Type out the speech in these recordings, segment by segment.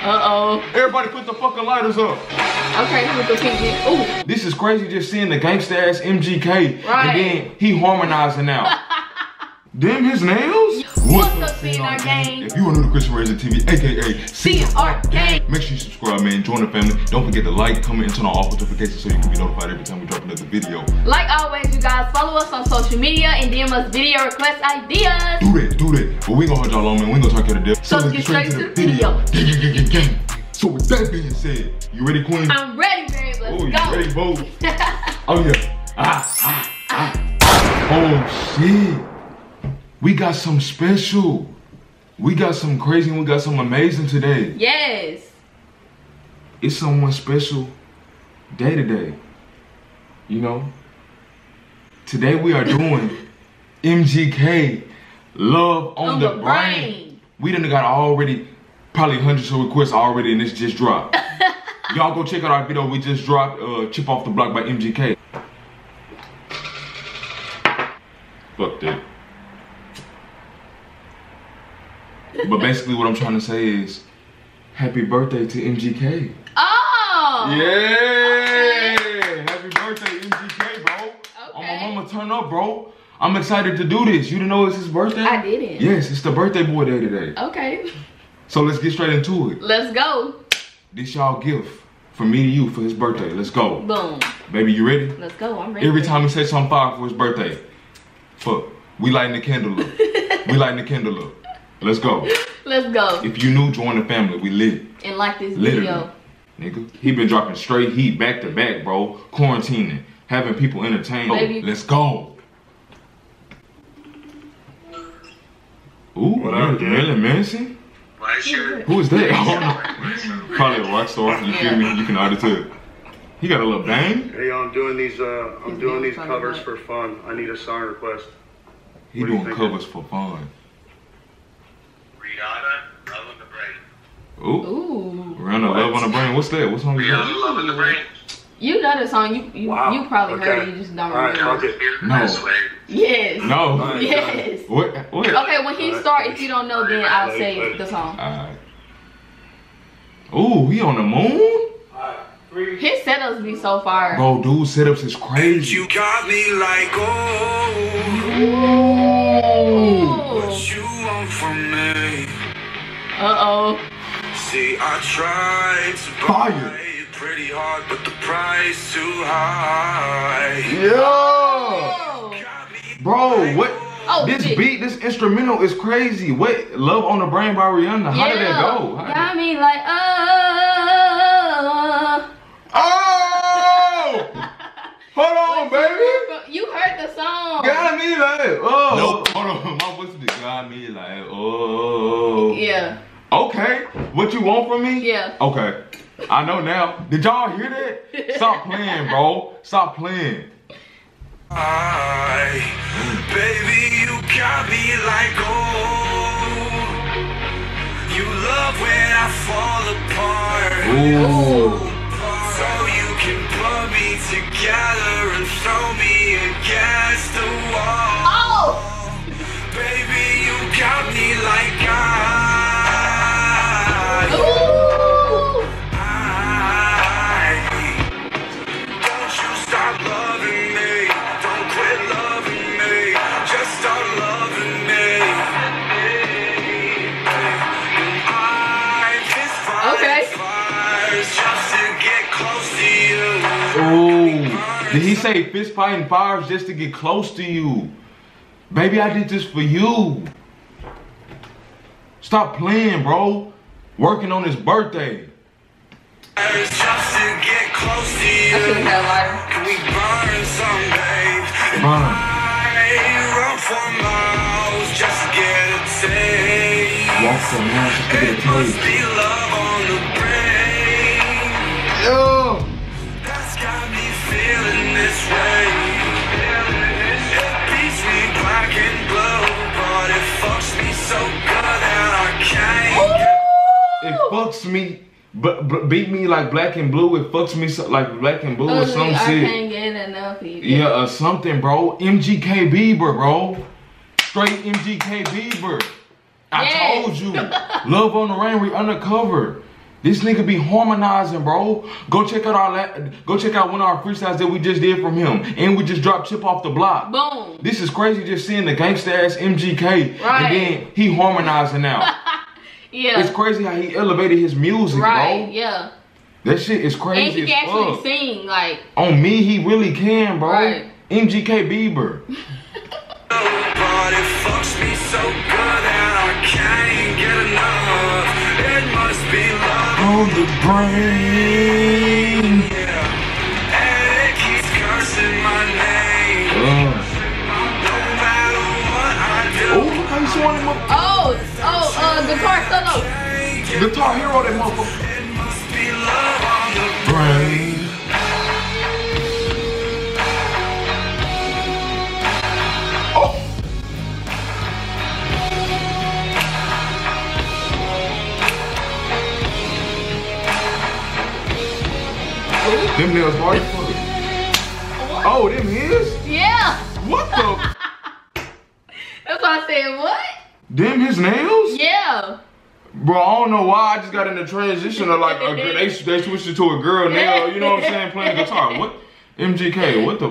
Uh-oh. Everybody put the fucking lighters up. Okay, with the pink. Ooh. This is crazy just seeing the gangsta ass MGK. Right. And then he harmonizing now. Damn his nails. What's up, CNR gang? If you are new to Christian Razor TV, aka CNR gang, make sure you subscribe, man. Join the family. Don't forget to like, comment, and turn on all notifications so you can be notified every time we drop another video. Like always, you guys follow us on social media and DM us video request ideas. Do that. But we gonna hold y'all on, man. We ain't gonna talk you to death. So let's get straight to the video. Gang. So with that being said, you ready, Queen? I'm ready, babe. Let's go. You ready, Bo? Oh yeah. Oh shit. We got some special. We got some crazy and we got some amazing today. Yes. It's someone special day today. You know? Today we are doing MGK Love on the Brain. We done got already probably hundreds of requests already and this just dropped. Y'all go check out our video we just dropped, Chip Off the Block by MGK. Fuck that. But basically what I'm trying to say is, happy birthday to MGK. Oh! Yeah! Okay. Happy birthday, MGK, bro. Okay. Oh, my mama, turn up, bro. I'm excited to do this. You didn't know it's his birthday? I didn't. Yes, it's the birthday boy day today. Okay. So let's get straight into it. Let's go. This y'all gift from me to you for his birthday. Let's go. Boom. Baby, you ready? Let's go. I'm ready. Every time he says something fire for his birthday, fuck, we lighting the candle up. We lighting the candle up. Let's go. Let's go. If you new, join the family. We lit. And like this Literally. video. Nigga, he been dropping straight heat back to back, bro. Quarantining, having people entertained. Baby. Let's go. Ooh, What up, dude? Marilyn Manson? Why sure? Who is that? I don't know. Probably a rock star. You feel me? You can audit it. He got a little bang. Hey, I'm doing these being funny, covers right? for fun. I need a song request. He What do you doing think? covers for fun. Rihanna, Love on the Brain. Ooh. Ooh. Rihanna, Love on the Brain. What's that? What song is that? Love on the Brain. You know the song. You Wow. you probably heard Okay. it. You just don't All right, remember. fuck it. No. Yes. No. Alright, Yes. What? Okay, when he Alright. start, if you don't know, then I'll say Alright. the song. Alright. Ooh, he on the moon? His setups be so fire. Bro, dude, setups is crazy. You got me like, oh, Ooh. what you want from me? Uh-oh. See, I tried to Fire. buy it pretty hard, but the price too high. Yeah. Oh. Got me Bro, what? Oh, This shit. beat, this instrumental is crazy. What? Love on the Brain by Rihanna. How did that go? How Got did- me like, Oh! Hold on, baby. You heard the song. Got me like, oh. Nope. Hold on, my voice is got me like, oh. Yeah. Okay, what you want from me? Yeah. Okay, I know now. Did y'all hear that? Stop playing, bro. Stop playing. Baby, you got me like, oh, you love when I fall apart. Ooh. So you can put me together and throw me against the wall. Oh. Baby, you got me like Ooh. don't you stop loving me. Don't quit loving me. Just start loving me. And I fist fight Okay. fires just to get close to you. Ooh. Did he say fist fighting fires just to get close to you? Baby, I did this for you. Stop playing, bro. Working on his birthday. Just to get close to I you. should have had a lighter. Can we burn some, babe? Burn. I run for miles just to get a taste. Walk for now just to get a It must taste. be love on the brain. Yo. That's got me feeling this way. It beats me black and blue, but it fucks me so good that I can't. It fucks me, but beat me like black and blue. It fucks me so, like black and blue or some I shit. can't get enough of you. Yeah, or something, bro. MGK Bieber, bro. Straight MGK Bieber. I Yes. told you. Love on the Rain, we undercover. This nigga be harmonizing, bro. Go check out one of our freestyles that we just did from him, and we just dropped Chip Off the Block. Boom. This is crazy, just seeing the gangsta ass MGK, Right. and then he harmonizing now. Yeah. It's crazy how he elevated his music, Right. bro. Yeah. That shit is And crazy he as can actually fuck. sing, like. On me, he really can, bro. Right. MGK Bieber. But it fucks me so good that I can't get enough. It must be love On the brain. yeah. And it keeps cursing my name. No matter what I do, Oh, look how you swung him up. Guitar solo. Guitar Hero, that motherfucker. it must be love on the Brain. Oh. Them nails hard as fuck. Oh, them his? Yeah. What the? That's why I said what? Them his nails? Yeah. Bro, I don't know why I just got in the transition of like they switched it to a girl nail, you know what I'm saying, playing guitar. What? MGK, what the?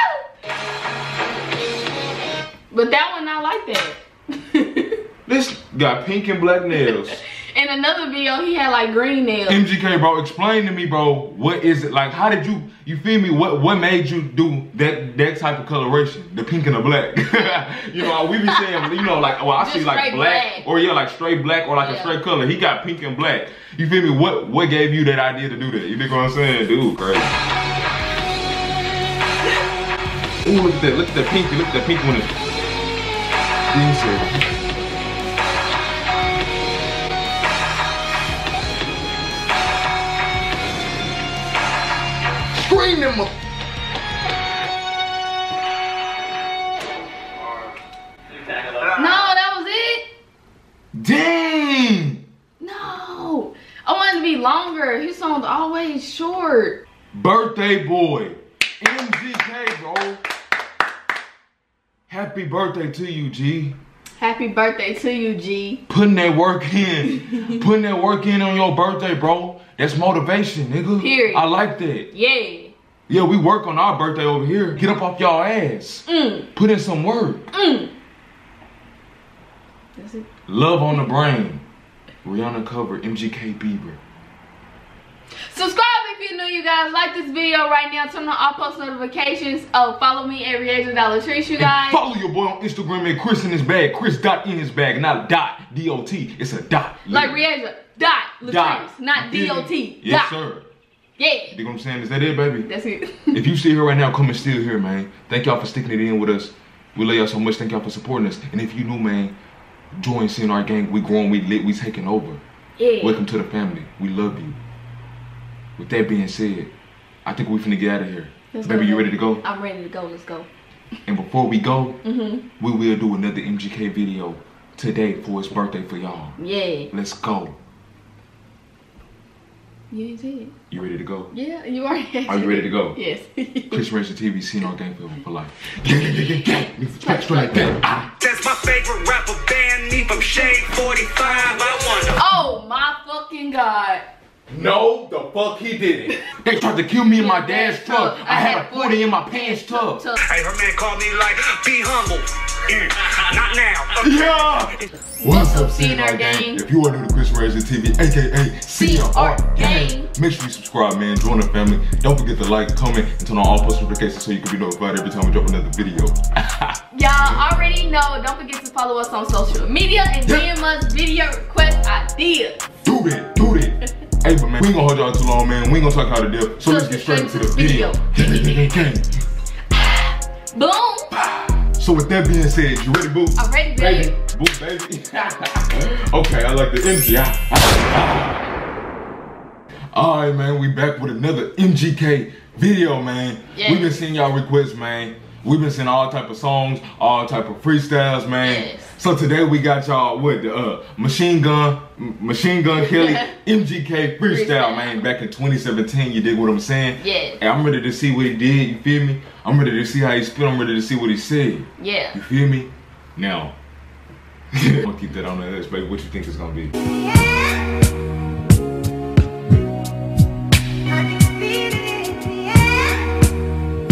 But that one not like that. This got pink and black nails. In another video, he had like green nails. MGK, bro, explain to me, bro, what is it? Like, how did you feel me? What made you do that type of coloration? The pink and the black. You know, we be saying, you know, like, well, I see Just like straight black, or yeah, like straight black, or like a straight color. He got pink and black. You feel me? What gave you that idea to do that? You think what I'm saying? Dude, crazy. Ooh, look at that pinky, look at that pink one. Scream them up. No, that was it. Dang! No, I wanted it to be longer. His song's always short. Birthday boy. MGK, bro. Happy birthday to you, G. Happy birthday to you, G. Putting that work in. Putting that work in on your birthday, bro. That's motivation, nigga. Period. I like that. Yeah. Yeah, we work on our birthday over here. Get up off y'all ass. Put in some work. That's it. Love on the brain. Rihanna cover, MGK Bieber. Subscribe if you're new, you guys. Like this video right now. Turn on all post notifications. Oh, follow me at Riasia Dollar Trees, you guys. And follow your boy on Instagram at Chris in his bag. Chris dot in his bag, not dot. D-O-T. It's a dot. Like Riasia dot Dot. Latrice, not D-O-T. Yes, Dot. sir. Yeah. You know what I'm saying? Is that it, baby? That's it. If you still here right now, come and still here, man. Thank y'all for sticking it in with us. We love y'all so much. Thank y'all for supporting us. And if you new, man, join CNR Gang. We growing, we lit, we taking over. Yeah. Welcome to the family. We love you. With that being said, I think we finna get out of here. Let's Baby, go, you ready to go? I'm ready to go. Let's go. And before we go, we will do another MGK video today for his birthday for y'all. Yeah. Let's go. You did. You ready to go? Yeah, you already. Are you ready to go? Yes. Chris Racer TV, CNR Gang for life. Gang. Straight like that. Ah. That's my favorite rapper band, me from Shade 45. I wonder. Oh my fucking God. No, the fuck he didn't. They tried to kill me in my dad's truck. I had a 40 in my pants tub. Hey, her man called me like, be humble. Not now. Yeah. What's up, CNR Gang? If you are new to Chris Racer TV, aka CNR Gang, make sure you subscribe, man. Join the family. Don't forget to like, comment, and turn on all post notifications so you can be notified every time we drop another video. Y'all already know. Don't forget to follow us on social media and DM us video request ideas. Do that. Hey, but man, we ain't gonna hold y'all too long, man. We ain't gonna talk how to dip. So let's get straight into the video. Boom. So with that being said, you ready, boo? I'm ready, baby. Boo, baby. Okay, I like the energy. Alright, man, we back with another MGK video, man. Yes. We've been seeing y'all requests, man. We've been seeing all type of songs, all type of freestyles, man. Yes. So today we got y'all with the Machine Gun Kelly MGK freestyle, man. Back in 2017, you dig what I'm saying? Yes. And I'm ready to see what he did, you feel me? I'm ready to see how he spit, I'm ready to see what he said. Yeah. You feel me? Now, I'm gonna keep that on the list, baby. What you think it's gonna be?